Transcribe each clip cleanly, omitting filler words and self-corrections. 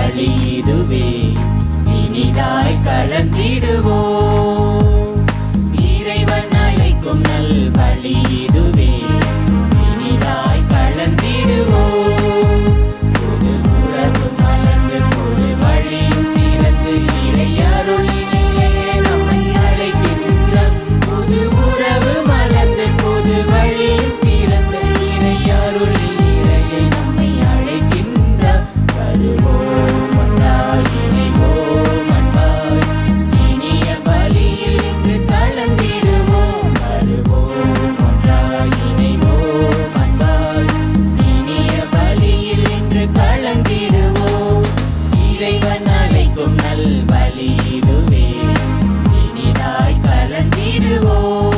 பலி இதுவே, இனிதாய் கலந்திடுவோம். இறைவன் அழைக்கும் நல் பலி இதுவே, இனிதாய் கலந்திடுவோம். புது உறவு மலர்ந்து புது வழியும் திறந்து இறை அருளினிலே நம்மை அழைக்கின்றார். புது உறவு மலர்ந்து புது வழியும் திறந்து இறை அருளில் இறையை நம்மை அழைக்கின்றார். வருவோம் ஒன்றாய் இணைவோம் அன்பாய், இனிய பலியில் இன்று கலந்திடுவோம். வருவோம் ஒன்றாய் இணைவோம் அன்பாய், இனிய பலியில் இன்று கலந்திடுவோம். இறைவன் அழைக்கும் நல் பலி இதுவே, இனிதாய் கலந்திடுவோம்.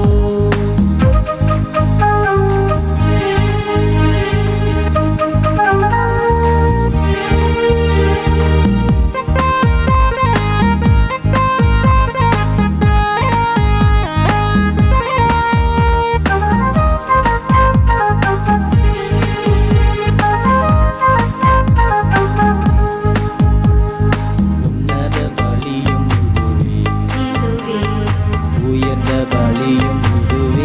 உன்னத பலியும் இதுவே, உயர்ந்த பலியும் இதுவே,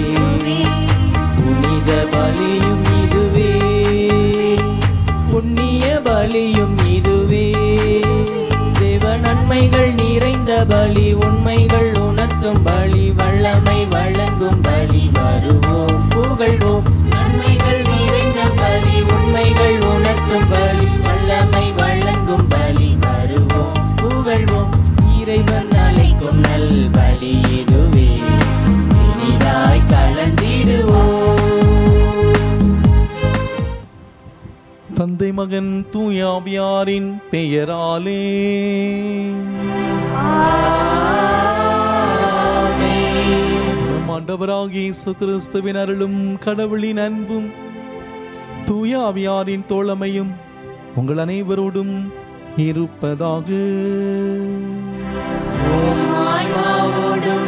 புனித பலியும் இதுவே, புண்ணிய பலியும் இதுவே. தேவ நன்மைகள் நிறைந்த பலி, உண்மைகள் உணர்த்தும் பலி, வல்லமை வழங்கும் பலி. வருவோம் புகழ்வோம். நன்மைகள் நிறைந்த பலி, உண்மைகள் உணர்த்தும் பலி, வல்லமை வழங்கும் பலி. வருவோம் புகழ்வோம். இறைவன் அழைக்கும் நல் பலி இதுவே, இனிதாய் கலந்திடுவோம். தந்தை மகன் தூய ஆவியாரின் பெயராலே நம் ஆண்டவராகிய இயேசு கிறிஸ்துவின் அருளும் கடவுளின் அன்பும் தூய ஆவியாரின் தோழமையும் உங்கள் அனைவரோடும் இருப்பதாக. ஆன்மாவோடும்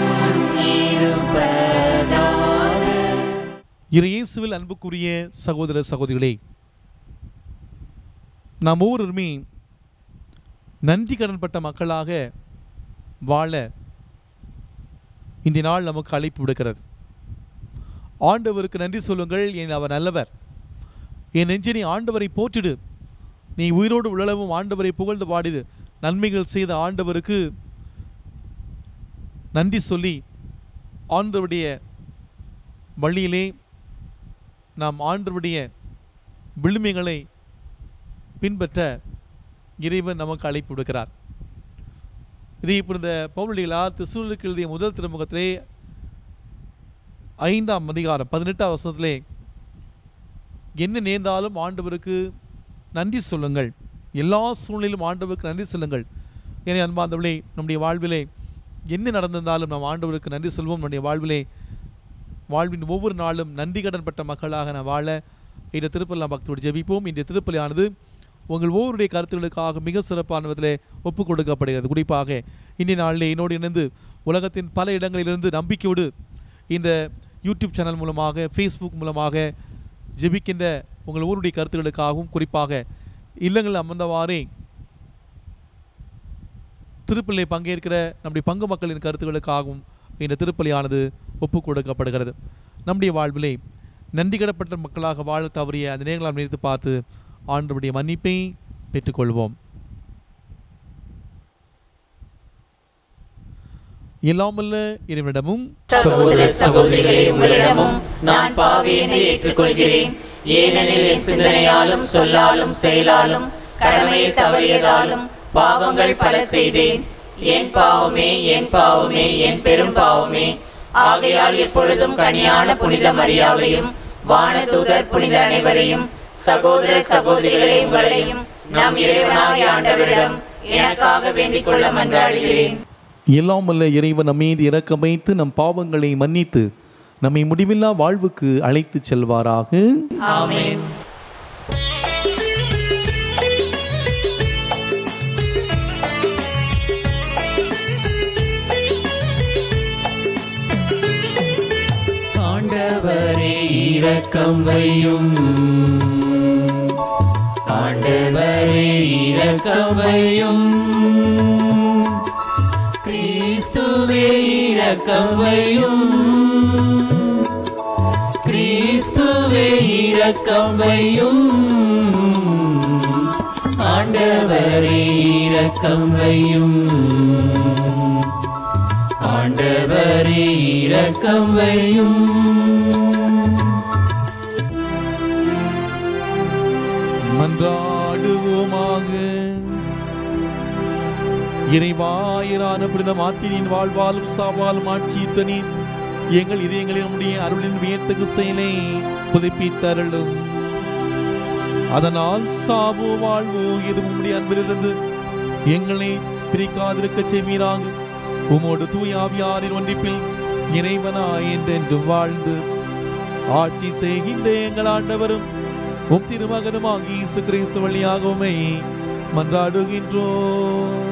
இருப்பதாக. இயேசுவில் அன்புக்குரிய சகோதர சகோதரிகளே, நாம் ஒவ்வொருவருமே நன்றி கடன்பட்ட மக்களாக வாழ இந்த நாள் நமக்கு அழைப்பு விடுக்கிறது. ஆண்டவருக்கு நன்றி சொல்லுங்கள், ஏன் அவர் நல்லவர். என் நெஞ்சே நீ ஆண்டவரை போற்றிடு, நீ உயிரோடு உழலவும் ஆண்டவரை புகழ்ந்து பாடிடு. நன்மைகள் செய்த ஆண்டவருக்கு நன்றி சொல்லி ஆண்டவருடைய வழியிலே நாம் ஆண்டவருடைய விழுமைகளை பின்பற்ற இறைவன் நமக்கு அழைப்பு விடுக்கிறார். இதை இப்போ இந்த பவுலடிகளார் தெசலோனிக்கேயருக்கு எழுதிய முதல் திருமுகத்திலே 5ஆம் அதிகாரம் 18ஆம் வசனத்திலே, என்ன நேர்ந்தாலும் ஆண்டவருக்கு நன்றி சொல்லுங்கள், எல்லா சூழ்நிலையிலும் ஆண்டவருக்கு நன்றி சொல்லுங்கள். ஏன்னா அன்பார்ந்தவர்களே, நம்முடைய வாழ்விலே என்ன நடந்திருந்தாலும் நாம் ஆண்டவருக்கு நன்றி சொல்வோம். நம்முடைய வாழ்வின் ஒவ்வொரு நாளும் நன்றி கடன்பட்ட மக்களாக நாம் வாழ இந்த திருப்பலி நாம் பக்தியோடு ஜெபிப்போம். இந்த திருப்பலியானது உங்கள் ஒவ்வொருடைய கருத்துக்களுக்காக மிக சிறப்பான விதத்தில் ஒப்புக் கொடுக்கப்படுகிறது. குறிப்பாக இன்றைய நாளில் என்னோடு இணைந்து உலகத்தின் பல இடங்களிலிருந்து நம்பிக்கையோடு இந்த யூடியூப் சேனல் மூலமாக, ஃபேஸ்புக் மூலமாக ஜெபிக்கின்ற உங்கள் ஒவ்வொருடைய கருத்துக்களுக்காகவும், குறிப்பாக இல்லங்களில் அமர்ந்தவாறே திருப்பலியை பங்கேற்கிற நம்முடைய பங்கு மக்களின் கருத்துக்களுக்காகவும் இந்த திருப்பலியானது ஒப்புக் கொடுக்கப்படுகிறது. நம்முடைய வாழ்விலே நன்றி கடப்பட்ட மக்களாக வாழ தவறிய அந்த நேரங்களால் நினைத்து பார்த்து ஆண்டவருடைய மன்னிப்பை பெற்றுக்கொள்வோம். எல்லாமல்ல இறைவனிடமும் சகோதர சகோதரிகளே, உங்களிடமும் நான் பாவி என்று ஏற்றுக்கொள்கிறேன். ஏனெனில் என் சிந்தனையாலும் சொல்லாலும் செயலாலும் கடமையில் தவறியதாலும் பாவங்கள் பல செய்தேன். என் பாவமே, என் பாவமே, என் பெரும் பாவமே. ஆகையால் எப்பொழுதும் கனியான புனித மரியாவையும் வானதூதர் புனித அனைவரையும், சகோதர சகோதரிகளே உங்களையும் நாம் இறைவனாகிய ஆண்டவரிடம் எனக்காக வேண்டிக் கொள்ள மன்றாடுகிறேன். எல்லாமல்ல இறைவன் நம்மீது இரக்கம் வைத்து நம் பாவங்களை மன்னித்து நம்மை முடிவில்லா வாழ்வுக்கு அழைத்து செல்வாராக. ஆமென். ஆண்டவரே இரக்கம் வையும், ஆண்டவரே இரக்கவையும் கிறிஸ்துவே இரக்கவையும் கிறிஸ்துவே இரக்கவையும் ஆண்டவரே இரக்கவையும் ஆண்டவரே இரக்கவையும் மன்றாடுவோமாக. இறைவாயிரான புனித மார்ட்டினின் வாழ்வாலும் சாவாலும் ஆட்சியிட்ட நீர் எங்கள் இதயங்களில் நம்முடைய அருளின் வியத்தகு செயலை புதுப்பித்தருளும். அதனால் சாவோ வாழ்வோ எதுவும் உம்முடைய அன்பிலிருந்து எங்களை பிரிக்காதிருக்க செய்வீராக. உமோடு தூய ஆவியாரின் ஒன்றிப்பில் இறைவனாய் என்றென்று வாழ்ந்து ஆட்சி செய்கின்ற எங்கள் ஆண்டவரும் உம் திருமகனுமாகிய இயேசு கிறிஸ்து வழியாக உம்மை மன்றாடுகின்றோம்.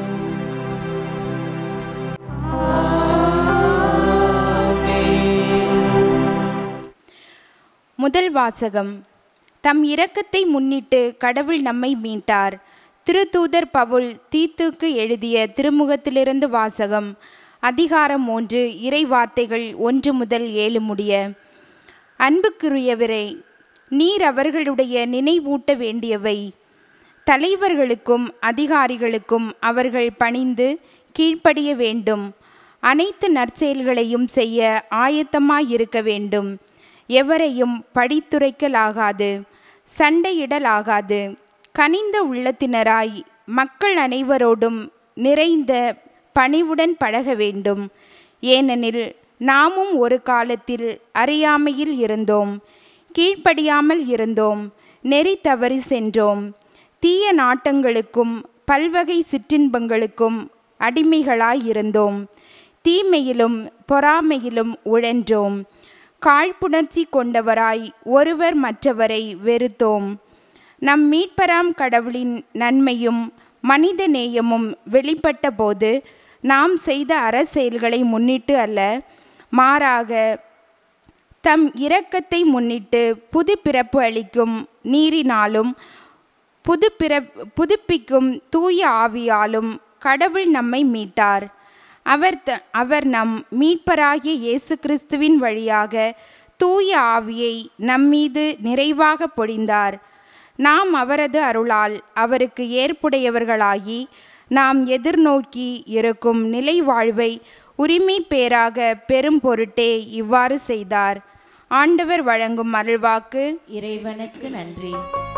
முதல் வாசகம். தம் இரக்கத்தை முன்னிட்டு கடவுள் நம்மை மீட்டார். திருத்தூதர் பவுல் தீத்துக்கு எழுதிய திருமுகத்திலிருந்து வாசகம். அதிகாரம் 3, இறை வார்த்தைகள் 1 முதல் 7 முடிய. அன்புக்குரியவரே, நீர் அவர்களுடைய நினைவூட்ட வேண்டியவை. தலைவர்களுக்கும் அதிகாரிகளுக்கும் அவர்கள் பணிந்து கீழ்ப்படிய வேண்டும். அனைத்து நற்செயல்களையும் செய்ய ஆயத்தமாயிருக்க வேண்டும். எவரையும் படித்துரைக்கலாகாது, சண்டையிடலாகாது. கனிந்த உள்ளத்தினராய் மக்கள் அனைவரோடும் நிறைந்த பணிவுடன் பழக வேண்டும். ஏனெனில் நாமும் ஒரு காலத்தில் அறியாமையில் இருந்தோம், கீழ்ப்படியாமல் இருந்தோம், நெறி தவறி சென்றோம். தீய நாட்டங்களுக்கும் பல்வகை சிற்றின்பங்களுக்கும் அடிமைகளாயிருந்தோம். தீமையிலும் பொறாமையிலும் உழன்றோம். காழ்ப்புணர்ச்சி கொண்டவராய் ஒருவர் மற்றவரை வெறுத்தோம். நம் மீட்பராம் கடவுளின் நன்மையும் மனித நேயமும் வெளிப்பட்ட போது நாம் செய்த அறச்செயல்களை முன்னிட்டு அல்ல, மாறாக தம் இரக்கத்தை முன்னிட்டு புதுப்பிறப்பு அளிக்கும் நீரினாலும் புதுப்பிக்கும் தூய ஆவியாலும் கடவுள் நம்மை மீட்டார். அவர் நம் மீட்பராகிய இயேசு கிறிஸ்துவின் வழியாக தூய ஆவியை நம்மீது நிறைவாக பொழிந்தார். நாம் அவரது அருளால் அவருக்கு ஏற்புடையவர்களாகி நாம் எதிர்நோக்கி இருக்கும் நிலை வாழ்வை உரிமை பேராக பெரும் பொருட்டே இவ்வாறு செய்தார். ஆண்டவர் வழங்கும் அருள்வாக்கு. இறைவனுக்கு நன்றி.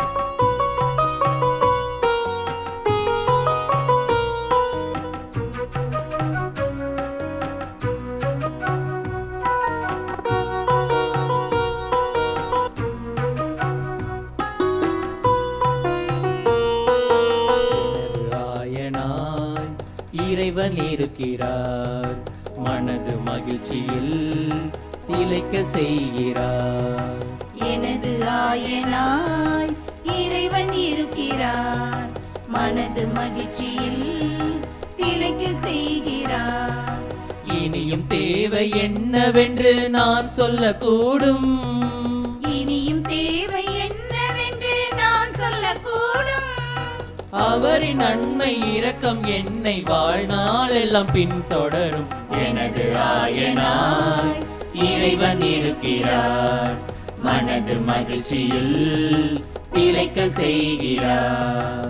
இறைவன் இருக்கிறார், மனது மகிழ்ச்சியில் திளைக்க செய்கிறார். எனது ஆயனாய் இறைவன் இருக்கிறார், மனது மகிழ்ச்சியில் திளைக்க செய்கிறார். இனியும் தேவை என்னவென்று நான் சொல்லக்கூடும், இனியும் தேவை என்னவென்று நான் சொல்லக்கூடும். அவரின் நன்மை இரக்கம் என்னை வாழ்நாள் எல்லாம் பின்தொடரும். எனது ஆயனாய் இறைவன் இருக்கிறார், மனது மகிழ்ச்சியில் திளைக்க செய்கிறார்.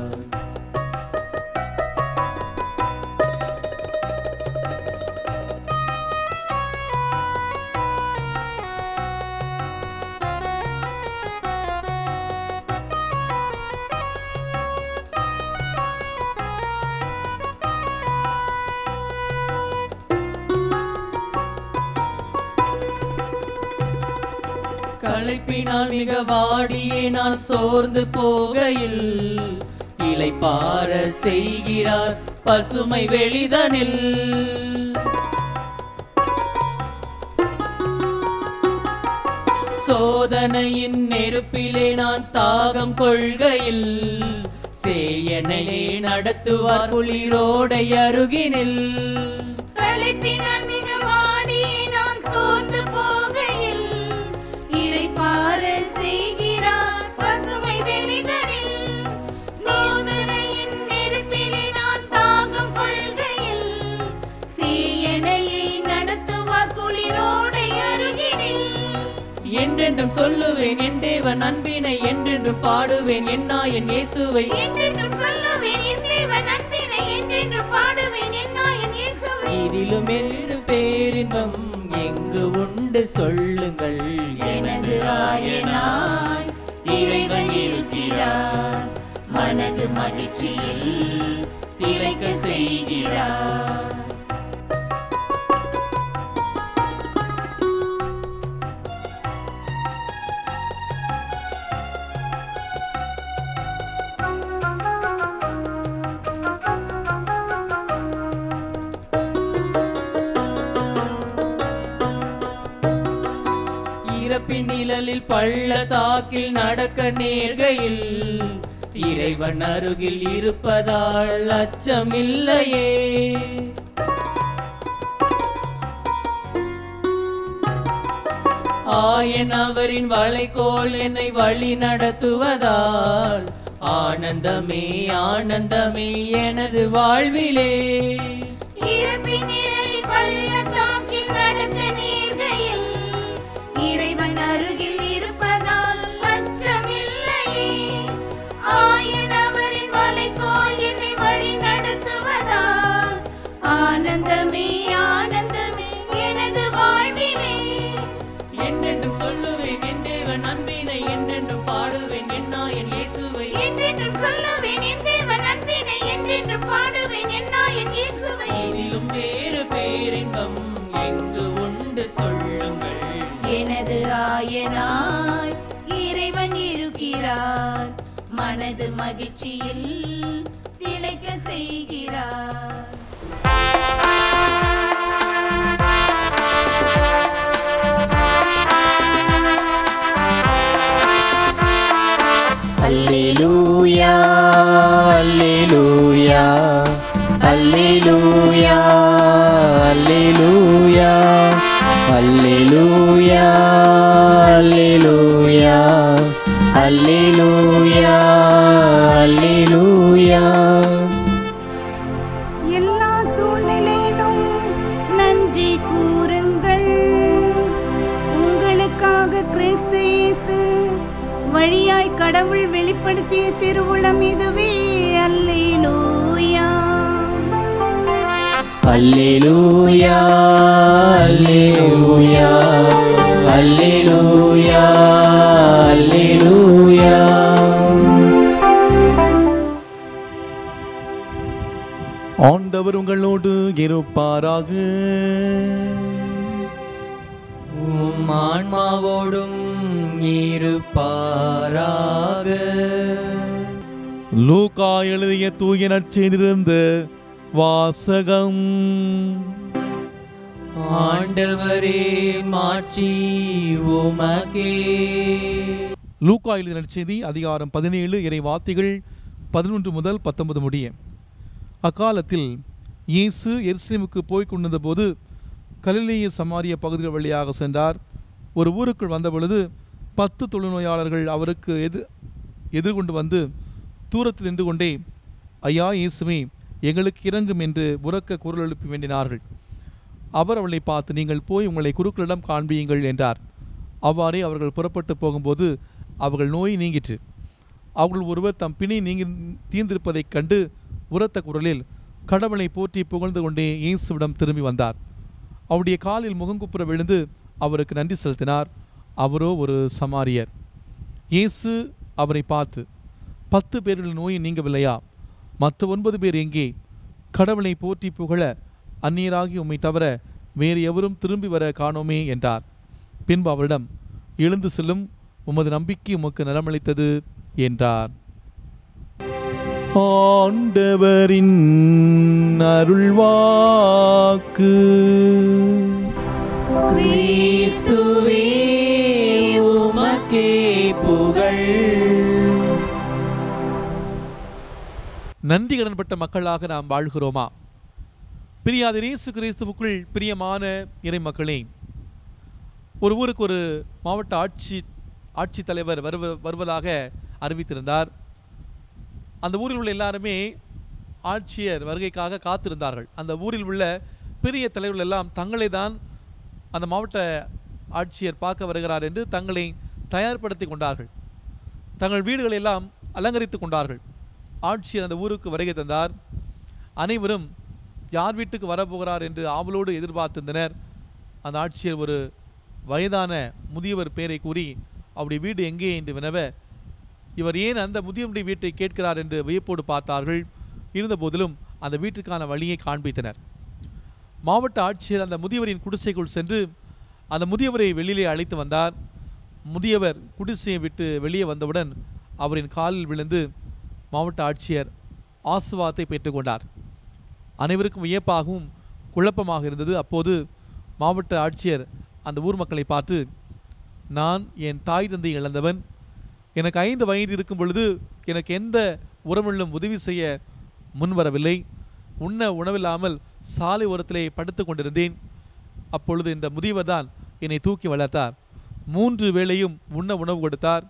களைப்பினால் மிக வாடியே நான் சோர்ந்து போகையில் இளைப்பாற செய்கிறார் பசுமை வெளிதனில். சோதனையின் நெருப்பிலே நான் தாகம் கொள்கையில் சேயனை நடத்துவார் குளிரோடை அருகினில். களைப்பினால் மிக வாடி நான் சோர்ந்து போகையில் இளைப்பாற செய்கிறார் பசுமை வெளிதனில். சோதனையின் என்றென்றும் சொல்லுவேன் என் தேவன் அன்பினை, என்றென்றும் பாடுவேன் என் நாயன் இயேசுவை. என்றென்றும் சொல்லுவேன் என் தேவன் அன்பினை, என்றென்றும் பாடுவேன் என் நாயன் இயேசுவை. இதிலும் மேறு பேரின்பம் எங்கு உண்டு சொல்லுங்கள். எனது ஆயனாய் இறைவன் இருக்கிறார், மனது மகிழ்ச்சியில் திளைக்க செய்கிறார். இறப்பின் நிழலில் பள்ளத்தாக்கில் நடக்க நேர்கையில் இறைவன் அருகில் இருப்பதால் அச்சமில்லையே. ஆயன் அவரின் வளைகோல் என்னை வழி நடத்துவதால் ஆனந்தமே ஆனந்தமே எனது வாழ்விலே. இறப்பின் நிழலில் பள்ளத்தாக்கில் நடக்க நேர்கையில் இறைவன் அருகில் இருப்பதால் அச்சமில்லையே. ஆயன் அவரின் வளைகோல் என்னை வழி நடத்துவதால் ஆனந்தமே ஆனந்தமே எனது வாழ்விலே. என்றென்றும் சொல்லுவேன் என் தேவன் அன்பினை, என்றென்றும் பாடுவேன் என் நாயன் இயேசுவை. என்றென்றும் சொல்லுவேன் என் தேவன் அன்பினை, என்றென்றும் பாடுவேன் என் நாயன் இயேசுவை. இதிலும் வேறு பேரின்பம் எங்கு உண்டு சொல்லுங்கள். எனது ஆயனாய் இறைவன் இருக்கிறார், மனது மகிழ்ச்சியில் திளைக்க செய்கிறார். அல்லேலூயா அல்லேலூயா அல்லேலூயா அல்லேலூயா அல்லேலூயா அல்லேலூயா அல்லேலூயா அல்லேலூயா. எல்லா சூழ்நிலையிலும் நன்றி கூறுங்கள், உங்களுக்காக கிறிஸ்து இயேசு வழியாய் கடவுள் வெளிப்படுத்திய திருவுளம் இதுவே. அல்லேலூயா அல்லேலூயா அல்லேலூயா அல்லேலூயா அல்லேலூயா. ஆண்டவர் உங்களோடு இருப்பாராக. உம் ஆன்மாவோடும் இருப்பாராக. லூக்கா எழுதிய தூய நற்செய்தியிலிருந்து வாசகம். ஆண்டவரே மாட்சி உமக்கே. லூக்கா எழுதிய நற்செய்தி அதிகாரம் 17 இறை வார்த்தைகள் 11 முதல் 19 முடிய. அக்காலத்தில் இயேசு எருசலேமுக்கு போய் கொண்டிருந்த போது கலிலேய சமாரிய பகுதிகள் வழியாக சென்றார். ஒரு ஊருக்குள் வந்தபொழுது 10 தொழுநோயாளர்கள் அவருக்கு எதிர்கொண்டு வந்து தூரத்தில் நின்று கொண்டே, ஐயா இயேசுவே, எங்களுக்கு இறங்கும் என்று உரக்க குரல் எழுப்பி வேண்டினார்கள். அவர் அவளை பார்த்து, நீங்கள் போய் உங்களை குருக்களிடம் காண்பியுங்கள் என்றார். அவ்வாறே அவர்கள் புறப்பட்டு போகும்போது அவர்கள் நோய் நீங்கிற்று. அவர்கள் ஒருவர் தம் பிணி நீங்கி தீர்ந்திருப்பதைக் கண்டு உரத்த குரலில் கடவுளை போற்றி புகழ்ந்து கொண்டே இயேசுவிடம் திரும்பி வந்தார். அவருடைய காலில் முகங்குப்புற விழுந்து அவருக்கு நன்றி செலுத்தினார். அவரோ ஒரு சமாரியர். இயேசு அவரை பார்த்து, 10 பேரில் நோய் நீங்கவில்லையா? மற்ற 9 பேர் எங்கே? கடவுளை போற்றி புகழ அந்நியராகி உம்மை தவிர வேறு எவரும் திரும்பி வர காணோமே என்றார். பின்பு அவரிடம், எழுந்து செல்லும், உமது நம்பிக்கை உமக்கு நலமளித்தது என்றார். ஆண்டவரின் அருள்வாக்கு. கிறிஸ்துவே உமக்கே புகழ். நன்றி கடன்பட்ட மக்களாக நாம் வாழ்கிறோமா? பிரியாத இயேசு கிறிஸ்துவுக்குள் பிரியமான இறை மக்களே, ஒரு ஊருக்கு ஒரு மாவட்ட ஆட்சித்தலைவர் வருவதாக அறிவித்திருந்தார். அந்த ஊரில் உள்ள எல்லாருமே ஆட்சியர் வருகைக்காக காத்திருந்தார்கள். அந்த ஊரில் உள்ள பெரிய தலைவர்கள் எல்லாம் தங்களை தான் அந்த மாவட்ட ஆட்சியர் பார்க்க வருகிறார் என்று தங்களை தயார்படுத்தி கொண்டார்கள். தங்கள் வீடுகளை எல்லாம் அலங்கரித்து கொண்டார்கள். ஆட்சியர் அந்த ஊருக்கு வருகை தந்தார். அனைவரும் யார் வீட்டுக்கு வரப்போகிறார் என்று ஆவலோடு எதிர்பார்த்திருந்தனர். அந்த ஆட்சியர் ஒரு வயதான முதியவர் பெயரை கூறி அவருடைய வீடு எங்கே என்று வினவ, இவர் ஏன் அந்த முதியவருடைய வீட்டை கேட்கிறார் என்று வியப்போடு பார்த்தார்கள். இருந்தபோதிலும் அந்த வீட்டுக்கான வழியை காண்பித்தனர். மாவட்ட ஆட்சியர் அந்த முதியவரின் குடிசைக்குள் சென்று அந்த முதியவரை வெளியிலே அழைத்து வந்தார். முதியவர் குடிசையை விட்டு வெளியே வந்தவுடன் அவரின் காலில் விழுந்து மாவட்ட ஆட்சியர் ஆசீர்வாதத்தை பெற்றுக்கொண்டார். அனைவருக்கும் வியப்பாகவும் குழப்பமாக இருந்தது. அப்போது மாவட்ட ஆட்சியர் அந்த ஊர் மக்களை பார்த்து, நான் என் தாய் தந்தை இழந்தவன். எனக்கு 5 வயது இருக்கும் பொழுது எனக்கு எந்த உறவிலும் உதவி செய்ய முன்வரவில்லை. உண்ண உணவில்லாமல் சாலை ஓரத்திலே படுத்து கொண்டிருந்தேன். அப்பொழுது இந்த முதியவர் தான் என்னை தூக்கி வளர்த்தார். 3 வேளையும் உண்ண உணவு கொடுத்தார்.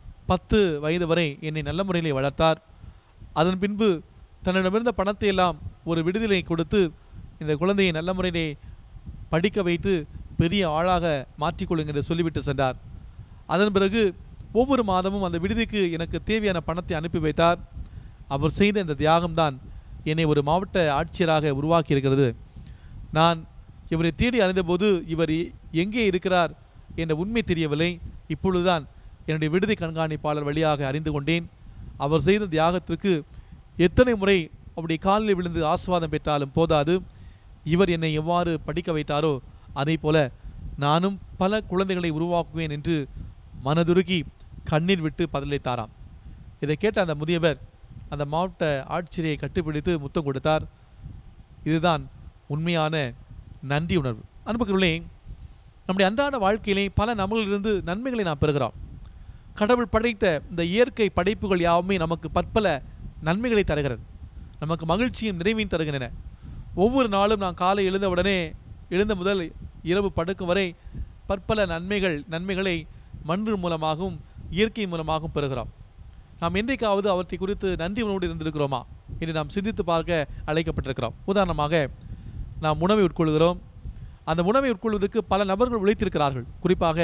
10 வயது வரை என்னை நல்ல முறையிலே வளர்த்தார். அதன் பின்பு தன்னிடமிருந்த பணத்தை எல்லாம் ஒரு விடுதலை கொடுத்து இந்த குழந்தையை நல்ல முறையிலே படிக்க வைத்து பெரிய ஆளாக மாற்றிக்கொள்ளுங்க என்று சொல்லிவிட்டு சென்றார். அதன் பிறகு ஒவ்வொரு மாதமும் அந்த விடுதிக்கு எனக்கு தேவையான பணத்தை அனுப்பி வைத்தார். அவர் செய்த இந்த தியாகம்தான் என்னை ஒரு மாவட்ட ஆட்சியராக உருவாக்கி இருக்கிறது. நான் இவரை தேடி அலைந்தபோது இவர் எங்கே இருக்கிறார் என்ற உண்மை தெரியவில்லை. இப்பொழுதுதான் என்னுடைய விடுதி கண்காணிப்பாளர் வழியாக அறிந்து கொண்டேன். அவர் செய்த தியாகத்திற்கு எத்தனை முறை அவருடைய காலில் விழுந்து ஆசீர்வாதம் பெற்றாலும் போதாது. இவர் என்னை எவ்வாறு படிக்க வைத்தாரோ அதே போல நானும் பல குழந்தைகளை உருவாக்குவேன் என்று மனதுருகி கண்ணீர் விட்டு பதிலளித்தாராம். இதை கேட்ட அந்த முதியவர் அந்த மாவட்ட ஆட்சியரை கட்டிப்பிடித்து முத்தம் கொடுத்தார். இதுதான் உண்மையான நன்றி உணர்வு. அன்புக்குள்ளே நம்முடைய அன்றாட வாழ்க்கையிலே பல நபர்களிலிருந்து நன்மைகளை நாம் பெறுகிறோம். கடவுள் படைத்த இந்த இயற்கை படைப்புகள் யாவுமே நமக்கு பற்பல நன்மைகளை தருகிறது. நமக்கு மகிழ்ச்சியும் நிறைவையும் தருகின்றன. ஒவ்வொரு நாளும் நான் காலை எழுந்த முதல் இரவு படுக்கும் வரை பற்பல நன்மைகளை மண்ணு மூலமாகவும் இயற்கை மூலமாகவும் பெறுகிறோம். நாம் என்றைக்காவது அவற்றை குறித்து நன்றி உணவோடு இருந்திருக்கிறோமா என்று நாம் சிந்தித்து பார்க்க அழைக்கப்பட்டிருக்கிறோம். உதாரணமாக நாம் உணவை உட்கொள்கிறோம். அந்த உணவை உட்கொள்வதற்கு பல நபர்கள் உழைத்திருக்கிறார்கள். குறிப்பாக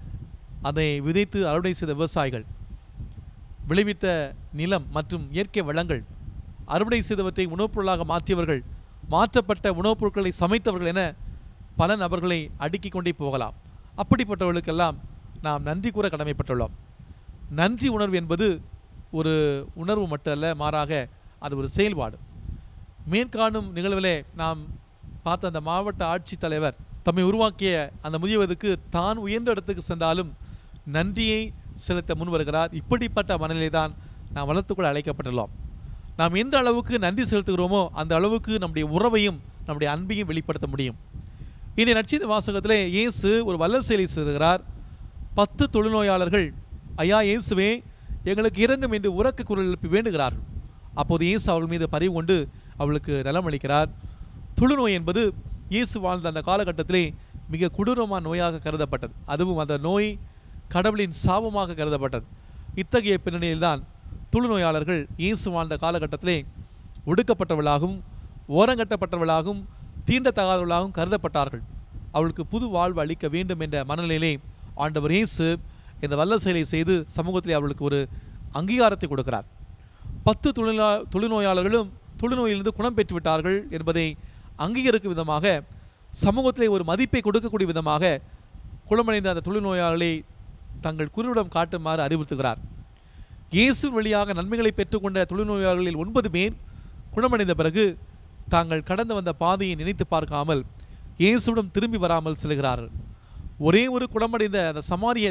அதை விதைத்து அறுவடை செய்த விவசாயிகள், விளைவித்த நிலம் மற்றும் இயற்கை வளங்கள், அறுவடை செய்தவற்றை உணவுப் பொருளாக மாற்றியவர்கள், மாற்றப்பட்ட உணவுப் பொருட்களை சமைத்தவர்கள் என பல நபர்களை அடுக்கிக் கொண்டே போகலாம். அப்படிப்பட்டவர்களுக்கெல்லாம் நாம் நன்றி கூற கடமைப்பட்டுள்ளோம். நன்றி உணர்வு என்பது ஒரு உணர்வு மட்டுமல்ல, மாறாக அது ஒரு செயல்பாடு. மேற்காணும் நிகழ்விலே நாம் பார்த்த அந்த மாவட்ட ஆட்சித்தலைவர் தம்மை உருவாக்கிய அந்த முதியவருக்கு தான் உயர்ந்த இடத்துக்கு சென்றாலும் நன்றியை செலுத்த முன் வருகிறார். இப்படிப்பட்ட மனநிலை தான் நாம் வளர்த்துக்கொள்ள அழைக்கப்பட்டுள்ளோம். நாம் எந்த அளவுக்கு நன்றி செலுத்துகிறோமோ அந்த அளவுக்கு நம்முடைய உறவையும் நம்முடைய அன்பையும் வெளிப்படுத்த முடியும். இன்றைய நற்செய்தி வாசகத்திலே இயேசு ஒரு வல்ல செயலை செய்கிறார். 10 தொழுநோயாளர்கள், ஐயா இயேசுவே எங்களுக்கு இறங்கும் என்று உரக்க குரல் எழுப்பி வேண்டுகிறார்கள். அப்போது இயேசு அவர்கள் மீது பரிவு கொண்டு அவளுக்கு நலம் அளிக்கிறார். தொழுநோய் என்பது இயேசு வாழ்ந்த அந்த காலகட்டத்திலே மிக கொடூரமான நோயாக கருதப்பட்டது. அதுவும் அந்த நோய் கடவுளின் சாபமாக கருதப்பட்டது. இத்தகைய பின்னணியில்தான் தொழுநோயாளர்கள் இயேசு வாழ்ந்த காலகட்டத்திலே ஒடுக்கப்பட்டவர்களாகவும் ஓரங்கட்டப்பட்டவர்களாகவும் தீண்டத்தகாதவர்களாகவும் கருதப்பட்டார்கள். அவளுக்கு புது வாழ்வு அளிக்க வேண்டும் என்ற மனநிலையிலே ஆண்டவர் இயேசு இந்த வல்ல செயலை செய்து சமூகத்திலே அவர்களுக்கு ஒரு அங்கீகாரத்தை கொடுக்கிறார். 10 தொழுநோயாளர்களும் தொழுநோயிலிருந்து குணம் பெற்றுவிட்டார்கள் என்பதை அங்கீகரிக்கும் விதமாக, சமூகத்திலே ஒரு மதிப்பை கொடுக்கக்கூடிய விதமாக குணமடைந்த அந்த தொழுநோயாளர்களை தங்கள் குருவிடம் காட்டுமாறு அறிவுறுத்துகிறார். இயேசு வழியாக நன்மைகளை பெற்றுக்கொண்ட தொழுநோயாளர்களில் 9 பேர் குணமடைந்த பிறகு தாங்கள் கடந்து வந்த பாதையை நினைத்து பார்க்காமல் இயேசுவிடம் திரும்பி வராமல் செல்கிறார்கள். ஒரே ஒரு குணமடைந்த அந்த சமாரிய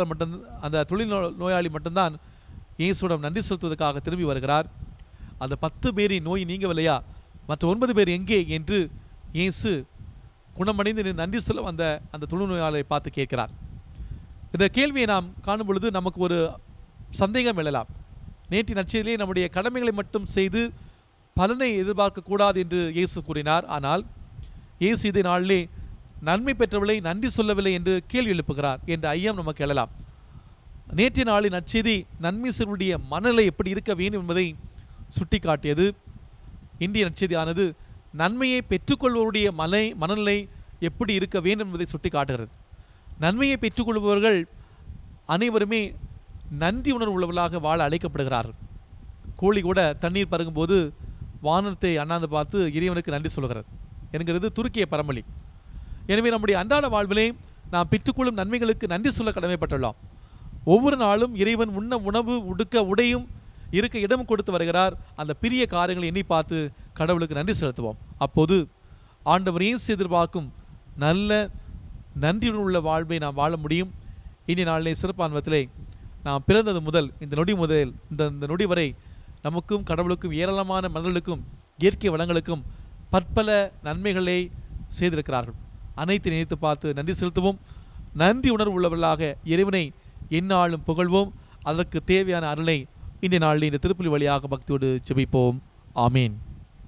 தொழில்நோயாளி மட்டும்தான் இயேசுவிடம் நன்றி செலுத்துவதற்காக திரும்பி வருகிறார். அந்த 10 பேரின் நோய் நீங்கவில்லையா, மற்ற 9 பேர் எங்கே என்று இயேசு குணமடைந்து நன்றி சொல்ல வந்த அந்த தொழுநோயாளரை பார்த்து கேட்கிறார். இந்த கேள்வியை நாம் காணும் பொழுது நமக்கு ஒரு சந்தேகம் எழலாம். நேற்று நற்செய்தியிலே நம்முடைய கடமைகளை மட்டும் செய்து பலனை எதிர்பார்க்கக்கூடாது என்று இயேசு கூறினார். ஆனால் இயேசு இதே நாளிலே நன்மை பெற்றவர்களை நன்றி சொல்லவில்லை என்று கேள்வி எழுப்புகிறார் என்ற ஐயம் நமக்கு எழலாம். நேற்றைய நாளின் நற்செய்தி நன்மை செய்வருடைய மனநிலை எப்படி இருக்க வேண்டும் என்பதை சுட்டி காட்டியது. இந்திய நற்செய்தியானது நன்மையை பெற்றுக்கொள்வோருடைய மனநிலை எப்படி இருக்க வேண்டும் என்பதை சுட்டி காட்டுகிறது. நன்மையை பெற்றுக்கொள்பவர்கள் அனைவருமே நன்றி உணர்வு உள்ளவர்களாக வாழ அழைக்கப்படுகிறார்கள். கோழி கூட தண்ணீர் பருகும்போது வானத்தை அண்ணாந்து பார்த்து இறைவனுக்கு நன்றி சொல்கிறது என்கிறது துருக்கிய பரமொழி. எனவே நம்முடைய அன்றாட வாழ்விலே நாம் பெற்றுக்கொள்ளும் நன்மைகளுக்கு நன்றி சொல்ல கடமைப்பட்டுள்ளோம். ஒவ்வொரு நாளும் இறைவன் உண்ண உணவு, உடுக்க உடையும், இருக்க இடமும் கொடுத்து வருகிறார். அந்த பெரிய காரியங்களை எண்ணி பார்த்து கடவுளுக்கு நன்றி செலுத்துவோம். அப்போது ஆண்டவரையும் எதிர்பார்க்கும் நல்ல நன்றியுடன் உள்ள வாழ்வை நாம் வாழ முடியும். இன்றைய நாளிலே சிறப்பான்வத்திலே நாம் பிறந்தது முதல் இந்த நொடி முதல் இந்த நொடி வரை நமக்கும் கடவுளுக்கும் ஏராளமான மனிதர்களுக்கும் இயற்கை வளங்களுக்கும் பற்பல நன்மைகளை செய்திருக்கிறார்கள். அனைத்து நினைத்து பார்த்து நன்றி செலுத்துவோம். நன்றி உணர்வு உள்ளவர்களாக இறைவனை எந்நாளும் புகழ்வோம். அதற்கு தேவையான அருளை இன்றைய நாளில் இந்த திருப்பலி வழியாக பக்தியோடு ஜெபிப்போம். ஆமீன்.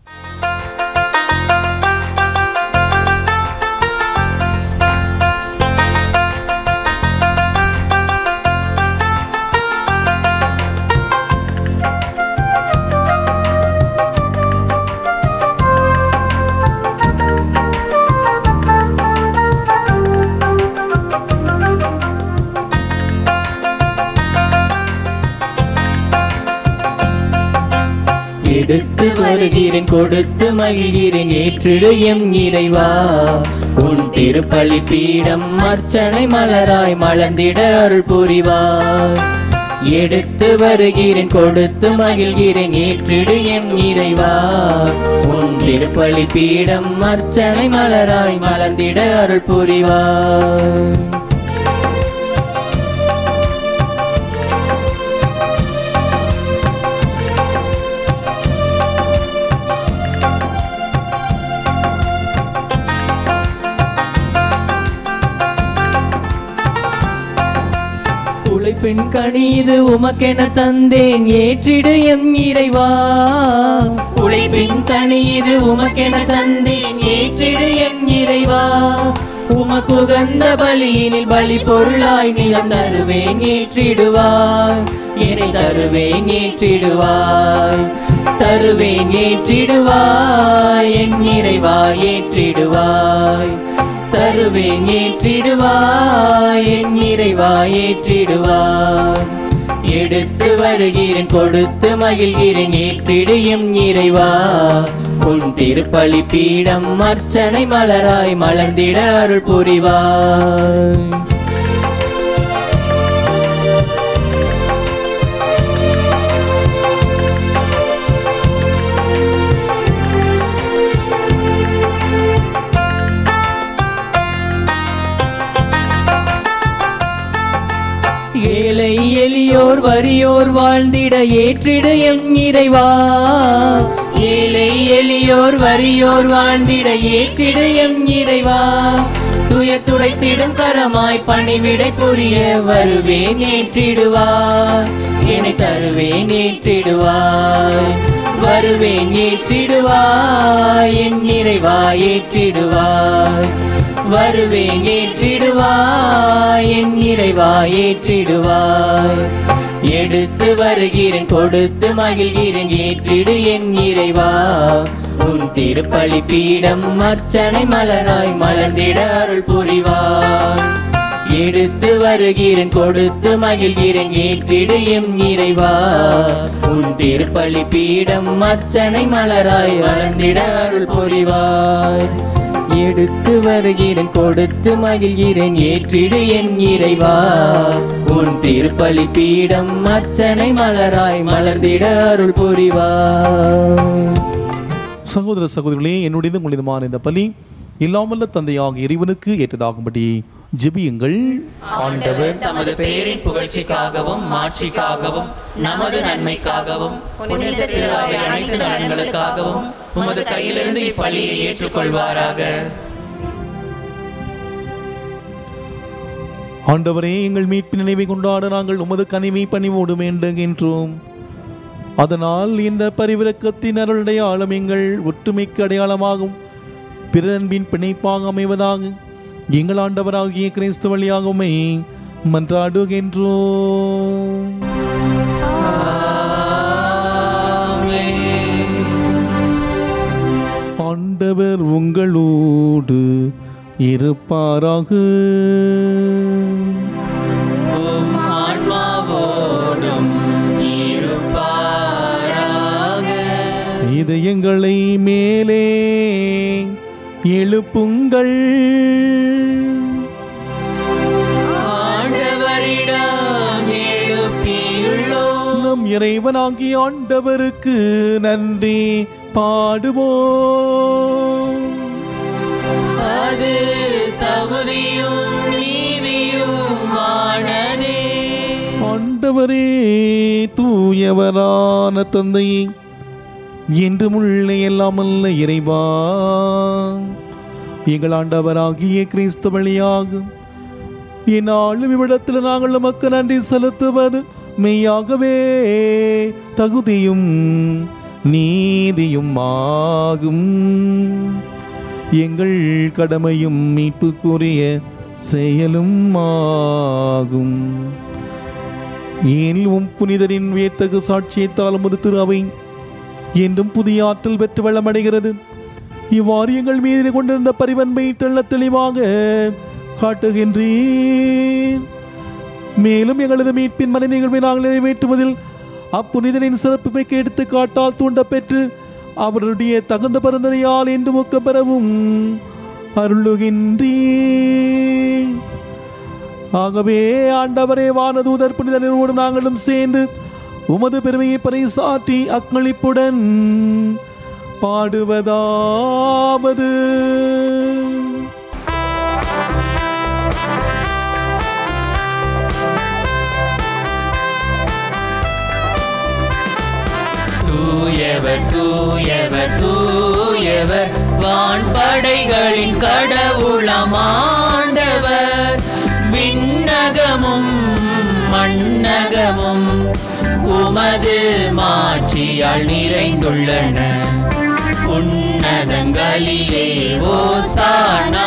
எடுத்து வருகிறேன், கொடுத்து மகிழ்கிறேன், ஏற்றிடு எம் இறைவா. உன் திருப்பலி பீடம் அர்ச்சனை மலராய் மலர்ந்திட அருள் புரிவாய். எடுத்து வருகிறேன், கொடுத்து மகிழ்கிறேன், ஏற்றிடு எம் இறைவா. உன் திருப்பலி பீடம் அர்ச்சனை மலராய் மலர்ந்திட அருள் புரிவாய். உழைப்பின் கனி இது உமக்கென தந்தேன், ஏற்றிடு எம் இறைவா. உழைப்பின் கனி இது உமக்கென தந்தேன், ஏற்றிடு எம் இறைவா. உமக்குகந்த பலியினில் பலி பொருளாய் நிலம் தருவேன், ஏற்றிடுவாய். என்னை தருவேன், ஏற்றிடுவாய். தருவேன், ஏற்றிடுவாய். என் இறைவா, ஏற்றிடுவாய். தருவேன், ஏற்றிடுவாய். என் இறைவா, ஏற்றிடுவாய். எடுத்து வருகிறேன், கொடுத்து மகிழ்கிறேன், ஏற்றிடு எம் இறைவா. உன் திருப்பலி பீடம் அர்ச்சனை மலராய் மலர்ந்திட அருள் புரிவாய். ஏழை எளியோர் வறியோர் வாழ்ந்திட ஏற்றிடு எம் இறைவா. ஏழை எளியோர் வறியோர் வாழ்ந்திட ஏற்றிடு எம் இறைவா. துயர் துடைத்திடும் கரமாய் பணிவிடை புரிய வருவேன், ஏற்றிடுவாய். என்னை தருவேன், ஏற்றிடுவாய். வருவேன், ஏற்றிடுவாய். என் இறைவா, ஏற்றிடுவாய். வருவேன், ஏற்றிடுவாய். என் இறைவா, ஏற்றிடுவாய். எடுத்து வருகிறேன், கொடுத்து மகிழ்கிறேன், ஏற்றிடு என் இறைவா. உன் திருப்பலி பீடம் அர்ச்சனை மலராய் மலர்ந்திட அருள் புரிவாய். எடுத்து வருகிறேன், கொடுத்து மகிழ்கிறேன், ஏற்றிடு எம் இறைவா. உன் திருப்பலி பீடம் அர்ச்சனை மலராய் மலர்ந்திட அருள் புரிவாய். எடுத்து வருகிறேன், கொடுத்து மகிழ்கிறேன், ஏற்றிடு என் இறைவா. உன் திருப்பலி பீடம் அர்ச்சனை மலராய் மலர்ந்திட அருள் புரிவாய். சகோதர சகோதரிகளே, என்னுடையது உங்களுடையதுமான இந்த பலி இல்லாமல்ல தந்தையாக இறைவனுக்கு ஏற்றதாகும்படி ஜெபியுங்கள். ஆண்டவர் தமது பெயரின் புகழ்ச்சிக்காகவும் மாட்சிக்காகவும் நமது நன்மைக்காகவும் புனித திரு அவை அனைத்து நலன்களுக்காகவும் உமது கையிலிருந்து இப்பலியை ஏற்றுக்கொள்வாராக. ஆண்டவரே, எங்கள் மீட்பின் நினைவை கொண்டாட நாங்கள் உமது கனிமை பணிவோடு வேண்டுகின்றோம். அதனால் இந்த பரிவிரக்கத்தின் அருளடையாளம் எங்கள் ஒற்றுமைக்கு அடையாளமாகும் பிறன்பின் பிணைப்பாக அமைவதாக எங்கள் ஆண்டவராகிய கிறிஸ்து வழியாகவுமே மன்றாடுகின்றோம். ஆண்டவர் உங்களோடு இருப்பாராக. இதயங்களை மேலே எழுப்புங்கள், ஆண்டவரிடம் எழுப்பியுள்ளோம். நம் இறைவனாகிய ஆண்டவருக்கு நன்றி பாடுவோம். அது தகுதியும் நீதியுமானதே. ஆண்டவரே, தூயவரான தந்தையே, என்றும் உள்ள எல்லாம் அல்ல இறைவா, எங்கள் ஆண்டவராகிய கிறிஸ்து வழியாக இந்நாளும் இவ்விடத்தில் நாங்கள் நமக்கு நன்றி செலுத்துவது மெய்யாகவே தகுதியும் நீதியும் ஆகும். எங்கள் கடமையும் மீட்புக்குரிய செயலும் ஆகும். ஏனிலும் புனிதரின் வியத்தகு சாட்சியத்தால் ஒரு திரு அவை என்றும் புதிய ஆற்றல் பெற்று வளமடைகிறது. இவ்வாறு எங்கள் மீது கொண்டிருந்த பரிவன்பை தெள்ளத் தெளிவாக காட்டுகின்றேன். மேலும் எங்களது மீட்பின் மனை நிகழ்வை நாங்கள் நிறைவேற்றுவதில் அப்புனிதரின் சிறப்பு மிக்க எடுத்து காட்டால் தூண்ட பெற்று அவருடைய தகுந்த பரிந்துரையால் என்று ஊக்கம் பெறவும் அருளுகின்றேன். ஆகவே ஆண்டவரே, வானதூதர் புனிதரோடு நாங்களும் சேர்ந்து உமது பெருமையை பறைசாற்றி அக்களிப்புடன் பாடுவதாவது: தூயவர் தூயவர் தூயவர், வான்படைகளின் கடவுளாம் ஆண்டவர். விண்ணகமும் மண்ணகமும் உமது மாட்சியால் நிறைந்துள்ளன. உன்னதங்களிலே ஓசானா,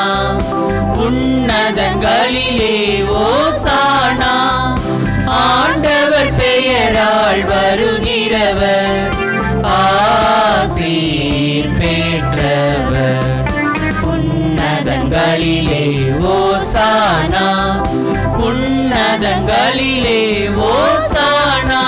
உன்னதங்களிலே ஓசானா. ஆண்டவர் பெயரால் வருகிறவர் ஆசீர் பெற்றவர். உன்னதங்களிலே ஓசானா, உன்னதங்களிலே ஓசானா.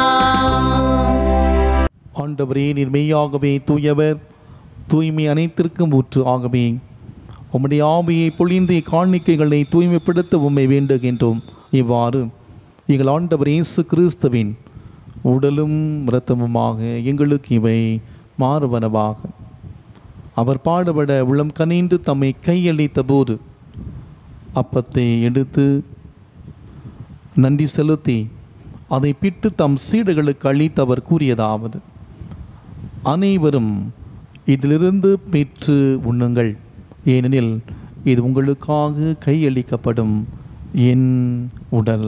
ஆண்டவரே, நீர் மெய்யாகவே தூயவர், தூய்மை அனைத்திற்கும் ஊற்று. ஆகவே உம்முடைய ஆவியை பொழிந்து காணிக்கைகளை தூய்மைப்படுத்த உம்மை வேண்டுகின்றோம். இவ்வாறு எங்கள் ஆண்டவர் இயேசு கிறிஸ்துவின் உடலும் இரத்தமுமாக எங்களுக்கு இவை மாறுவனவாக. அவர் பாடுபட உளம் கனிந்து தம்மை கையளித்த போது அப்பத்தை எடுத்து நன்றி செலுத்தி அதை பிட்டு தம் சீடர்களுக்கு அளித்து அவர் கூறியதாவது: அனைவரும் இதிலிருந்து பெற்று உண்ணுங்கள், ஏனெனில் இது உங்களுக்காக கையளிக்கப்படும் என் உடல்.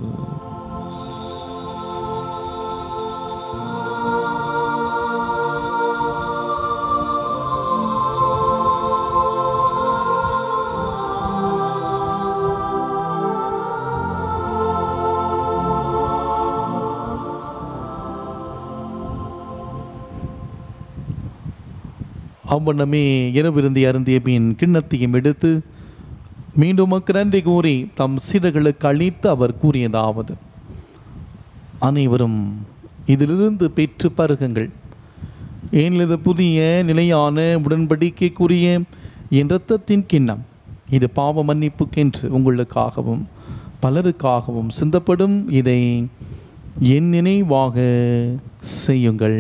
அவ்வண்ணமே இரவிருந்தி அருந்திய பின் கிண்ணத்தையும் எடுத்து மீண்டும் நன்றி கூறி தம் சீடர்களுக்கு அளித்து அவர் கூறியதாவது: அனைவரும் இதிலிருந்து பெற்று பருகுங்கள், ஏனில் இது புதிய நிலையான உடன்படிக்கைக்குரிய என் இரத்தத்தின் கிண்ணம். இது பாவ மன்னிப்புக்கென்று உங்களுக்காகவும் பலருக்காகவும் சிந்தப்படும். இதை என் நினைவாக செய்யுங்கள்.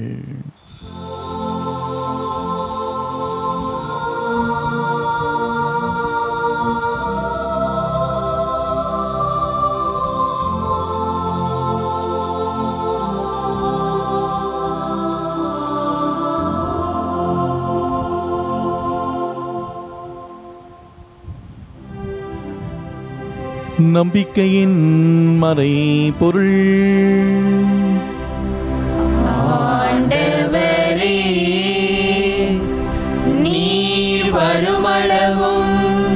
நம்பிக்கையின் மறை பொருள். ஆண்டவரே, நீர் வருமளவும்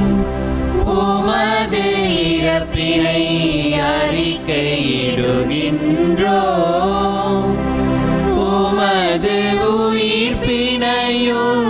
உமது இறப்பினை அறிக்கையிடுகின்றோம், உமது உயிர்ப்பினையும்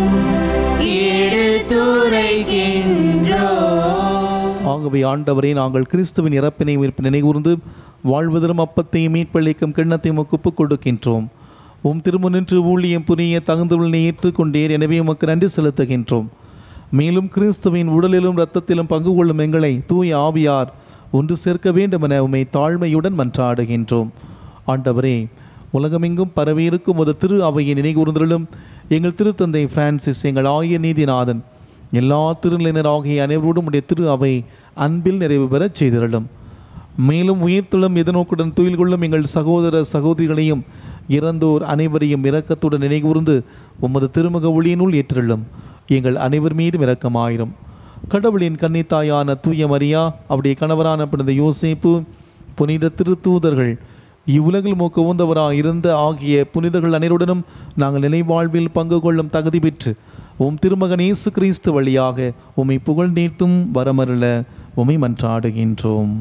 எடுத்துரைக்கின்றோம். ஆகவே ஆண்டவரே, நாங்கள் கிறிஸ்துவின் இறப்பினை உயிர்ப்பினை நினைகூர்ந்து வாழ்வதரும் அப்பத்தையும் மீட்பளிக்கும் கிண்ணத்தையும் ஒப்புக் கொடுக்கின்றோம். திருமுன்னின்று ஊழியம் புரிய தகுந்தவளை ஏற்றுக்கொண்டீர். எனவே உமக்கு நன்றி செலுத்துகின்றோம். மேலும் கிறிஸ்துவின் உடலிலும் இரத்தத்திலும் பங்கு கொள்ளும் எங்களை தூய ஆவியார் ஒன்று சேர்க்க வேண்டும் என உம்மை தாழ்மையுடன் மன்றாடுகின்றோம். ஆண்டவரே, உலகமெங்கும் பரவியிருக்கும் ஒரு திரு அவையை நினைகூர்ந்தருளும். எங்கள் திருத்தந்தை பிரான்சிஸ், எங்கள் ஆய நீதிநாதன், எல்லா திருநிலையினர் ஆகிய அனைவரோடும் உடைய திரு அவை அன்பில் நிறைவு பெறச் செய்திருளும். மேலும் உயிர்த்தெழும் எதிர்நோக்குடன் துயில் கொள்ளும் எங்கள் சகோதர சகோதரிகளையும் இறந்தோர் அனைவரையும் இரக்கத்துடன் நினைகூர்ந்து உமது திருமுக ஒளியினுள் ஏற்றிருளும். எங்கள் அனைவர் மீதும் இரக்கமாயிரும். கடவுளின் கன்னித்தாயான தூய மரியா, அவருடைய கணவரான புனித யோசேப்பு, புனித திருத்தூதர்கள், இவ்வுலகில் மூக்க உந்தவராக இருந்த ஆகிய புனிதர்கள் அனைவருடனும் நாங்கள் நிலைவாழ்வில் பங்கு கொள்ளும் தகுதி பெற்று உம் திருமகன் இயேசு கிறிஸ்து வழியாக உம்மை புகழ்ந்தேத்தும் வரமருள உம்மை மன்றாடுகின்றோம்.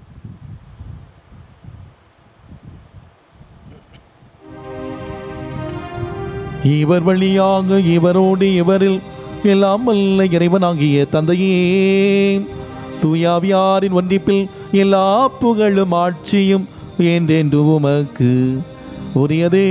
இவர் வழியாக இவரோடு இவரில் எல்லாம் வல்ல இறைவனாகிய தந்தையே, தூயாவியாரின் ஒன்றிப்பில் எல்லா புகழும் ஆட்சியும் என்றென்று உமக்கு உரியதே.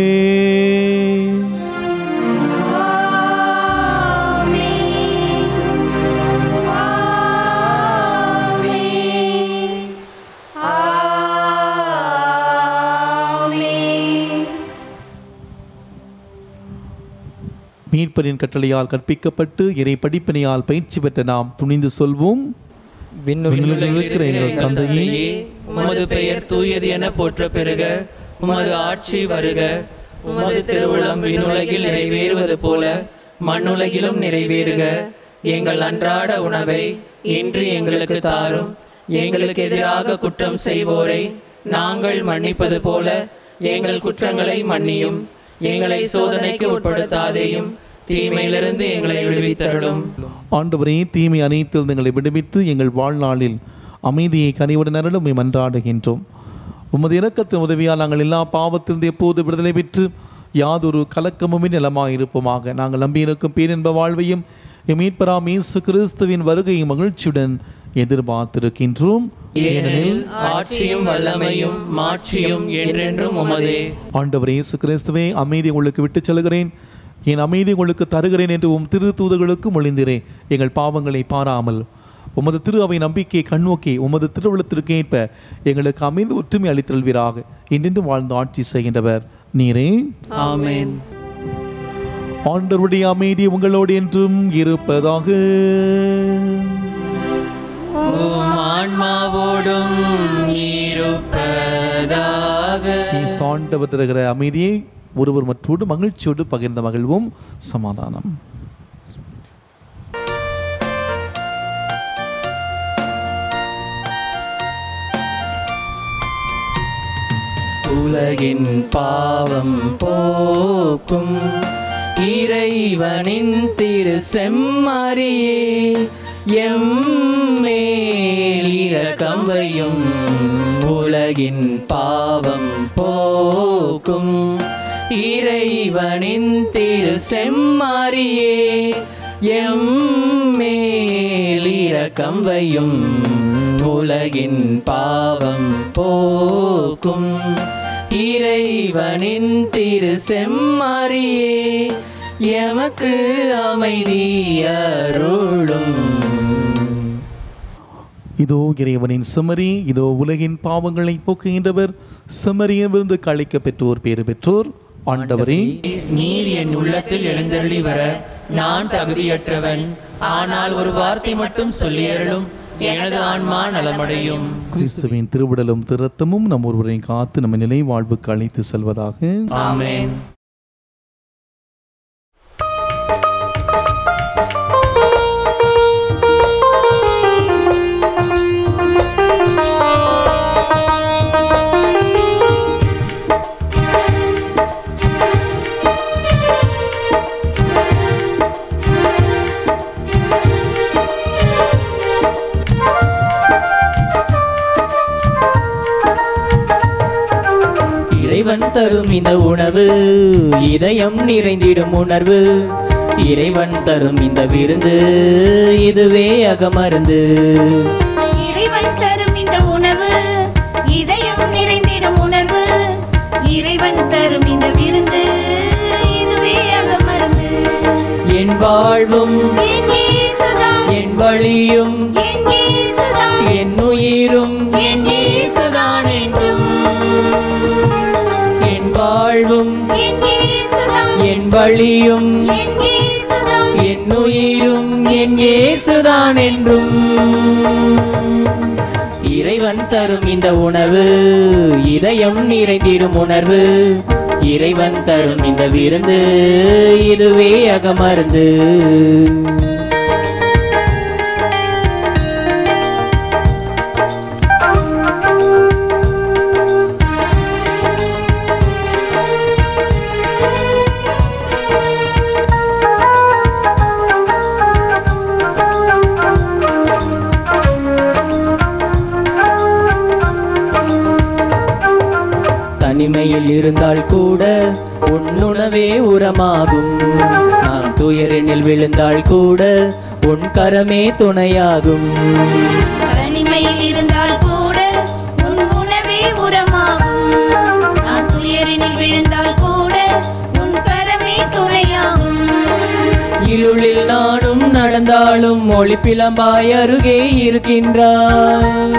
மீட்பரின் கட்டளையால் கற்பிக்கப்பட்டு இறை படிப்பினையால் பயிற்சி பெற்ற நாம் துணிந்து சொல்வோம். விண்ணுலகில் எங்கள் தந்தையே, உமது பெயர் தூயது என போற்ற பெறுக. உமது ஆட்சி வருக. உமது திருவுளம் விண்ணுலகில் நிறைவேறுவது போல மண்ணுலகிலும் நிறைவேறுக. எங்கள் அன்றாட உணவை இன்று எங்களுக்கு தாரும். எங்களுக்கு எதிராக குற்றம் செய்வோரை நாங்கள் மன்னிப்பது போல எங்கள் குற்றங்களை மன்னியும். எங்களை சோதனைக்கு உட்படுத்தாதேயும், தீமையிலிருந்து எங்களை விடுவித்தருளும். ஆண்டவரே, தீமை அனைத்திலிருந்து எங்களை விடுவித்து எங்கள் வாழ்நாளில் அமைதியை கனிவுடன் அருளும் மன்றாடுகின்றோம். உமது இரக்கத்தின் உதவியால் நாங்கள் எல்லா பாவத்திலிருந்து எப்போது விடுதலை பெற்று யாதொரு கலக்கமுமே நலமாயிருப்போமாக. நாங்கள் நம்பியிருக்கும் பேரின்ப வாழ்வையும் மீட்பராம் இயேசு கிறிஸ்துவின் வருகையை மகிழ்ச்சியுடன் எதிர்பார்த்திருக்கின்றோம். ஏனெனில் ஆட்சியும் வல்லமையும் மாட்சியும் என்றென்றும் உமதே. ஆண்டவர் இயேசு கிறிஸ்துவே, அமைதி உங்களுக்கு விட்டுச் செல்கிறேன், என் அமைதி உங்களுக்கு தருகிறேன் என்று உம் திரு தூதர்களுக்கு மொழிந்தீரே. எங்கள் பாவங்களை பாராமல் உமது திரு அவை நம்பிக்கையை கண்ணோக்கி உமது திருவுளத்திற்கு ஏற்ப எங்களுக்கு அமைந்து ஒற்றுமை அளித்தல்வீராக. இன்றென்று வாழ்ந்து ஆட்சி செய்கின்றவர் நீரே. ஆமென். ஆண்டவருடைய அமைதி உங்களோடு என்றும் இருப்பதாக. ஆன்மாவோடும் இருப்பதாக. ஆண்டவர் தருகிற அமைதியை ஒருவர் மற்றோடு மகிழ்ச்சியோடு பகிர்ந்த மகிழ்வும். சமாதானம். உலகின் பாவம் போக்கும் இறைவனின் திரு செம்மறியே, எம்மேல் இரக்கம் வையும். உலகின் பாவம் போக்கும் இறைவனின் திரு செம்மறியே, எம்மேல் இரக்கம் வையும். உலகின் பாவம் போக்கும் இறைவனின் திரு செம்மறியே, எமக்கு அமைதி அருளும். இதோ இறைவனின் செம்மறி, இதோ உலகின் பாவங்களை போக்குகின்றவர். செம்மறியிலிருந்து கழிக்க பெற்றோர் பேறு பெற்றோர். ஆண்டவரே, நீர் என் உள்ளத்தில் எழுந்தருளி வர நான் தகுதியற்றவன். ஆனால் ஒரு வார்த்தை மட்டும் சொல்லியருளும், எனது ஆன்மா நலமடையும். கிறிஸ்துவின் திருவுடலும் திருரத்தமும் நம் ஒருவரை காத்து நம்ம நிலை வாழ்வுக்கு அழைத்து செல்வதாக. ஆமென். இறைவன் தரும் இந்த உணவு இதயம் நிறைந்திடும் உணர்வு. இறைவன் தரும் இந்த விருந்து இதுவே அகமருந்து. இறைவன் தரும் இந்த உணவு இதயம் நிறைந்திடும் உணர்வு. இறைவன் தரும் இந்த விருந்து என் வாழ்வும் என் இயேசுதான் என் வழியும் என் இயேசுதான் என் உயிரும் என் இயேசுதான் என்றும் என் வாழ்வும் என் இயேசுதான் என் வழியும் என் இயேசுதான் என் உயிரும் என் இயேசுதான் என்றும். இறைவன் தரும் இந்த உணவு இதயம் நிறைந்திடும் உணர்வு. இறைவன் தரும் இந்த விருந்து இதுவே அகமருந்து. தனிமையில் இருந்தால் கூட உன்னுணவே உரமாகும். நான் துயரெனில் விழுந்தால் கூட உன் கரமே துணையாகும். தனிமையில் இருந்தால் கூட உன் உணவே உரமாகும். நான் துயரினில் விழுந்தால் கூட உன் கரமே துணையாகும். இருளில் நானும் நடந்தாலும் ஒளிப்பிளம்பாய் அருகே இருக்கின்றாய்.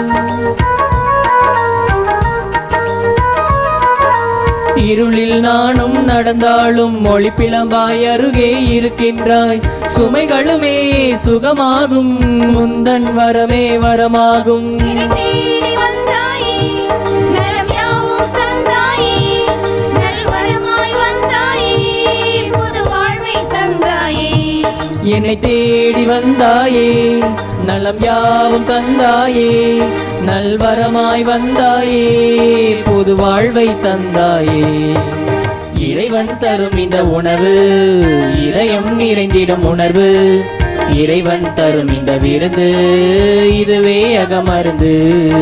இருளில் நானும் நடந்தாலும் ஒளிப்பிளம்பாய் அருகே இருக்கின்றாய். சுமைகளுமே சுகமாகும் முந்தன் வரமே வரமாகும். என்னை தேடி வந்தாயே நலம் யாவும் தந்தாயே நல்வரமாய் வந்தாயே புது வாழ்வை தந்தாயே. என்னை தேடி வந்தாயே நலம் யாவும் தந்தாயே நல்வரமாய் வந்தாயே புது வாழ்வை தந்தாயே. இறைவன் தரும் இந்த உணவு இதயம் நிறைந்திடும் உணர்வு. இறைவன் தரும் இந்த விருந்து இதுவே அகமருந்து.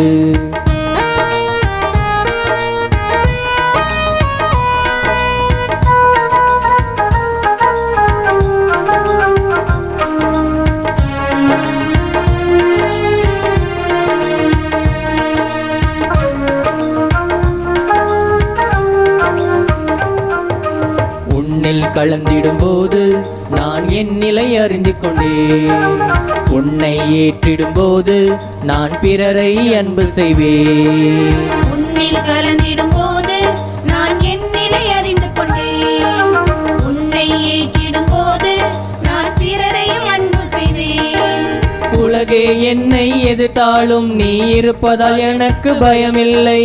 கலந்திடும் போது நான் என் நிலை அறிந்து கொண்டேன். உன்னை ஏற்றிடும் போது நான் பிறரை அன்பு செய்வேன். உன்னில் கலந்திடும் போது நான் என் நிலை அறிந்து கொண்டேன். உன்னை ஏற்றிடும் போது நான் பிறரை அன்பு செய்வேன். உலகே என்னை எதிர்த்தாலும் நீ இருப்பதால் எனக்கு பயமில்லை.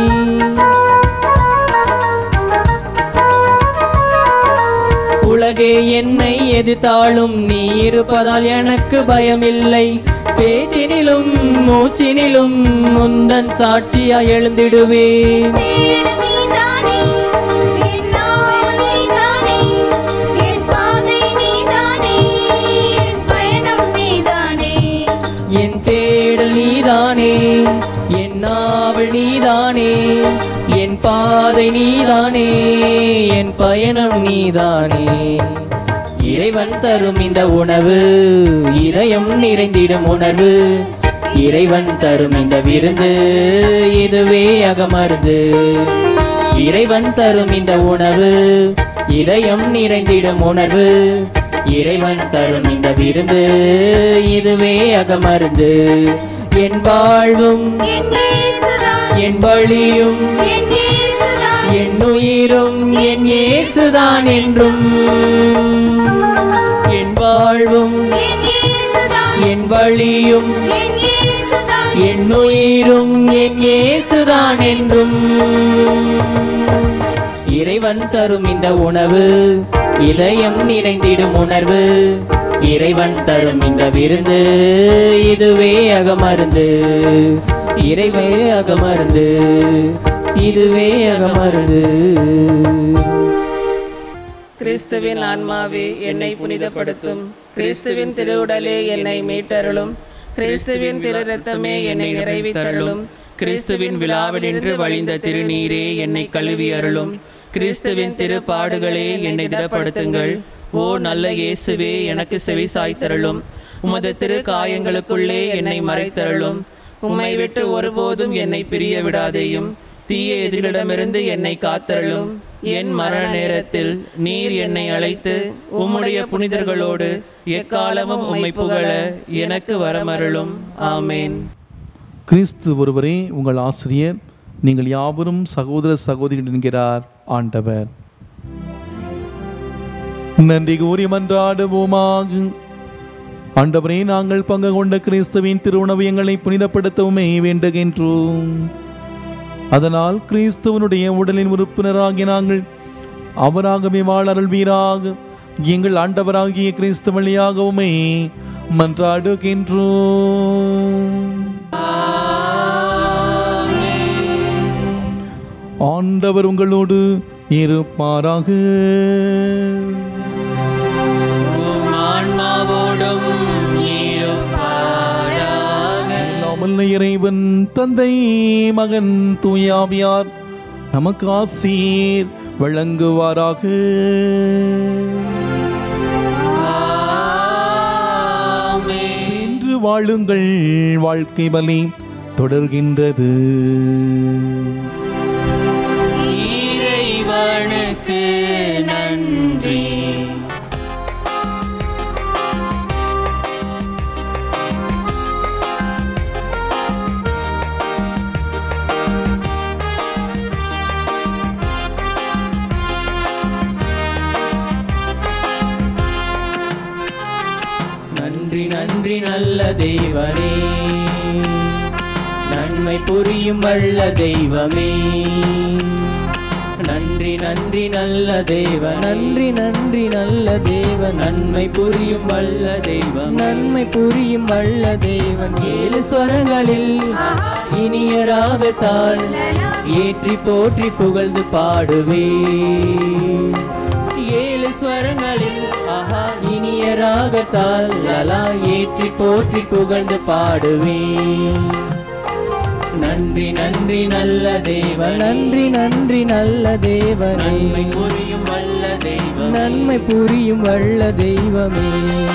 உலகே என்னை எதிர்த்தாலும் நீ இருப்பதால் எனக்கு பயமில்லை. பேச்சினிலும் மூச்சினிலும் முந்தன் சாட்சியா எழுந்திடுவேன். என் தேடல் நீதானே என் நாவல் நீதானே என் பாதை நீதானே என் பயணம் நீதானே. இறைவன் தரும் இந்த உணவு இதயம் நிறைந்திடும் உணர்வு. இறைவன் தரும் இந்த விருந்து இதுவே அகமருந்து. இறைவன் தரும் இந்த உணவு இதயம் நிறைந்திடும் உணர்வு. இறைவன் தரும் இந்த விருந்து இதுவே அகமருந்து. என் வாழ்வும் என் வழியும் என் உயிரும் என் இயேசுதான் என்றும். என் வாழ்வும் என் வழியும் என் உயிரும் என் இயேசுதான் என்றும். இறைவன் தரும் இந்த உணவு இதயம் நிறைந்திடும் உணர்வு. இறைவன் தரும் இந்த விருந்து இதுவே அகமருந்து. இறைவே அகமருந்து இதுவே அகமருந்து. கிறிஸ்துவின் ஆன்மாவே என்னை புனிதப்படுத்தும். கிறிஸ்துவின் திருவுடலே என்னை மீட்டருளும். கிறிஸ்துவின் திரு இரத்தமே என்னை நிறைவித்தருளும். கிறிஸ்துவின் விழாவினின்று வழிந்த திருநீரே என்னை கழுவி அருளும். கிறிஸ்துவின் திருப்பாடுகளே என்னை திடப்படுத்துங்கள். ஓ நல்ல இயேசுவே, எனக்கு செவி சாய்த்தருளும். உமது திரு காயங்களுக்குள்ளே என்னை மறைத்தருளும். உம்மை விட்டு ஒருபோதும் என்னை பிரிய விடாதேயும். தீய எதிரிடமிருந்து என்னை காத்தருளும். என் மரண நேரத்தில் நீர் என்னை அழைத்து உம்முடைய புனிதர்களோடு எக்காலமும் உம்மை புகழ எனக்கு வரமருளும். ஆமேன். கிறிஸ்து ஒருவரே உங்கள் ஆசிரியர், நீங்கள் யாவரும் சகோதர சகோதரிகள் என்கிறார் ஆண்டவர். நன்றி கூறி மன்றாடுவோமாக. ஆண்டவரே, நாங்கள் பங்கு கொண்ட கிறிஸ்துவின் திருவுணவு எங்களை புனிதப்படுத்தவுமே வேண்டுகின்றோம். அதனால் கிறிஸ்துவனுடைய உடலின் உறுப்பினராகிய நாங்கள் அவராகவே வாழ அருள்வீராக. எங்கள் ஆண்டவராகிய கிறிஸ்து வழியாகவுமே மன்றாடுகின்றோம். ஆண்டவர் உங்களோடு இருப்பாராக. இறைவன் தந்தை மகன் தூயாவியார் நமக்கு ஆசீர் வழங்குவாராக. சென்று வாழுங்கள், வாழ்க்கை பலி தொடர்கின்றது. இறைவனுக்கு நன்றி. நன்றி நன்றி நல்ல தெய்வமே, நன்மை புரியும் வல்ல தெய்வமே. நன்றி நன்றி நல்ல தேவ, நன்றி நன்றி நல்ல தேவ, நன்மை புரியும் வல்ல தெய்வம், நன்மை புரியும் வல்ல தேவன். ஏழு ஸ்வரங்களில் இனிய ராகத்தால் ஏற்றி போற்றி புகழ்ந்து பாடுவே. ஏழு ஸ்வரங்களில் இனிய ராகத்தால் லலா ஏற்றி போற்றி புகழ்ந்து பாடுவே. நன்றி நன்றி நல்ல தேவ, நன்றி நன்றி நல்ல தேவ, நன்மை புரியும் வல்ல தெய்வம், நன்மை புரியும் வல்ல தெய்வமே.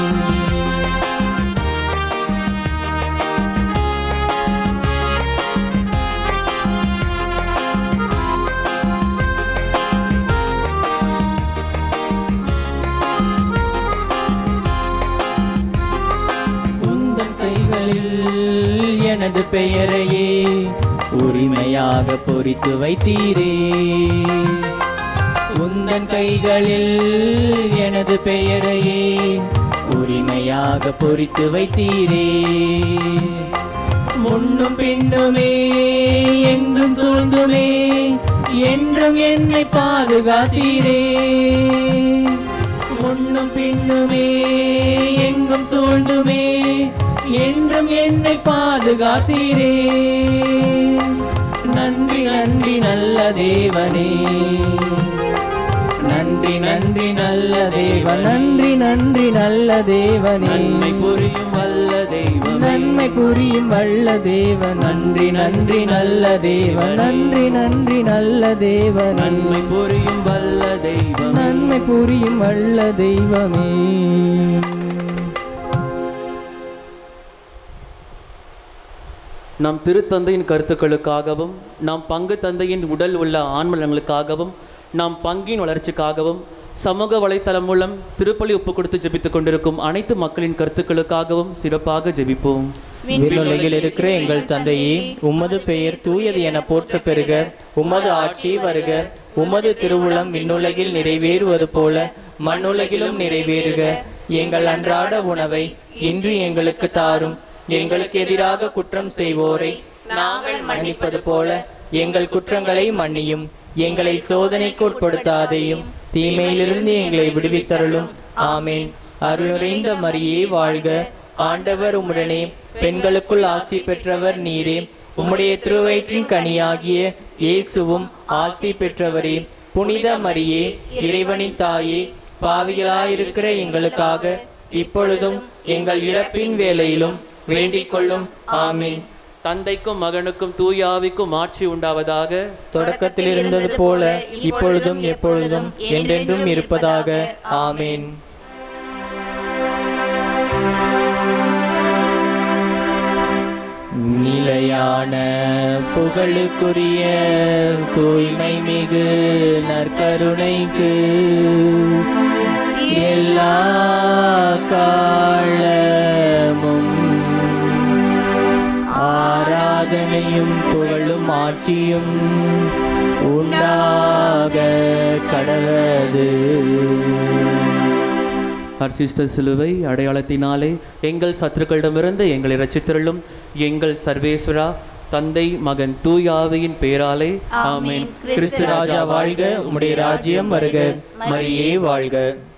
உந்தன் கைகளில் எனது பெயரையே உரிமையாக பொறித்து வைத்தீரே. உந்தன் கைகளில் எனது பெயரையே உரிமையாக பொறித்து வைத்தீரே. முன்னும் பின்னுமே எங்கும் சூழ்ந்துமே என்றும் என்னை பாதுகாத்தீரே. முன்னும் பின்னுமே எங்கும் சூழ்ந்துமே என்றும் என்னை பாதுகாத்தீரே. நன்றி நன்றி நல்ல தேவனே, நன்றி நன்றி நல்ல தேவ, நன்றி நன்றி நல்ல தேவனே. நன்மை புரியும் வல்ல தெய்வம், நன்மை புரியும் வல்ல தேவ, நன்றி நன்றி நல்ல தேவ, நன்றி நன்றி நல்ல தேவ, நன்மை புரியும் வல்ல தெய்வம், நன்மை புரியும் வல்ல தெய்வமே. நாம் திருத்தந்தையின் கருத்துக்களுக்காகவும், நாம் பங்கு தந்தையின் உடல் உள்ள ஆன்மலங்களுக்காகவும், நாம் பங்கின் வளர்ச்சிக்காகவும், சமூக வலைத்தளம் மூலம் திருப்பலி ஒப்பு கொடுத்து ஜெபித்துக் கொண்டிருக்கும் அனைத்து மக்களின் கருத்துக்களுக்காகவும் சிறப்பாக ஜெபிப்போம். விண்ணுலகில் இருக்கிற எங்கள் தந்தையே, உமது பெயர் தூயது என போற்ற பெறுக. உமது ஆட்சி வருக. உமது திருவுளம் விண்ணுலகில் நிறைவேறுவது போல மண்ணுலகிலும் நிறைவேறுக. எங்கள் அன்றாட உணவை இன்று எங்களுக்கு தாரும். எங்களுக்கு எதிராக குற்றம் செய்வோரை நாங்கள் மன்னிப்பது போல எங்கள் குற்றங்களை மன்னியும். எங்களை சோதனைக்கு உட்படுத்தாதையும் தீமையிலிருந்து எங்களை விடுவித்தருளும். ஆமேன். அருள்நிறைந்த மரியே வாழ்க. ஆண்டவர் உம்முடனே, பெண்களுக்குள் ஆசி பெற்றவர் நீரே. உம்முடைய திருவயிற்றின் கனியாகிய இயேசுவும் ஆசி பெற்றவரே. புனித மரியே, இறைவனின் தாயே, பாவிகளாயிருக்கிற எங்களுக்காக இப்பொழுதும் எங்கள் இறப்பின் வேளையிலும் வேண்டிக் கொள்ளும். ஆமீன். தந்தைக்கும் மகனுக்கும் தூயாவிக்கும் ஆட்சி உண்டாவதாக. தொடக்கத்தில் இருந்தது போல இப்பொழுதும் எப்பொழுதும் என்றென்றும் இருப்பதாக. ஆமீன். நிலையான புகழுக்குரிய தூய்மை மிகு நற்கருணைக்கு எல்லா காலமும் ஆராதனையும் புகழும் ஆட்சியும் உண்டாக கடவது. அர்ச்சிஷ்ட சிலுவை அடையாளத்தினாலே எங்கள் சத்துருக்களிடமிருந்து எங்களை ரட்சித்தருளும். எங்கள் சர்வேஸ்வரா, தந்தை மகன் தூய ஆவியின் பெயராலே ஆமென். கிறிஸ்து ராஜா வாழ்க, உம்முடைய ராஜ்யம் வருக. மரியே வாழ்க.